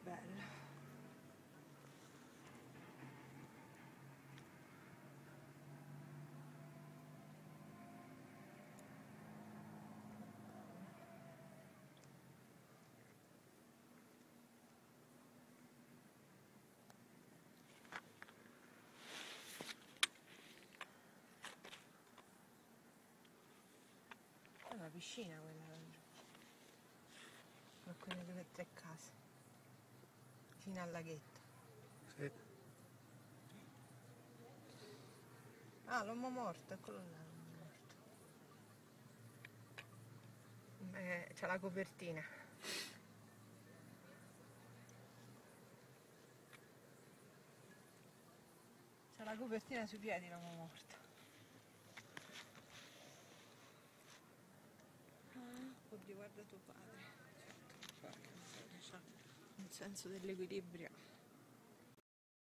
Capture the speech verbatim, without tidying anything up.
Bello. È una piscina quella, per quelle due o tre case, fino al laghetto. Sì. Ah, l'uomo morto, eccolo là, l'uomo morto. Eh, c'ha la copertina. C'ha la copertina sui piedi l'uomo morto. Ah, oddio, guarda tuo padre. Certo, c'ha un senso dell'equilibrio.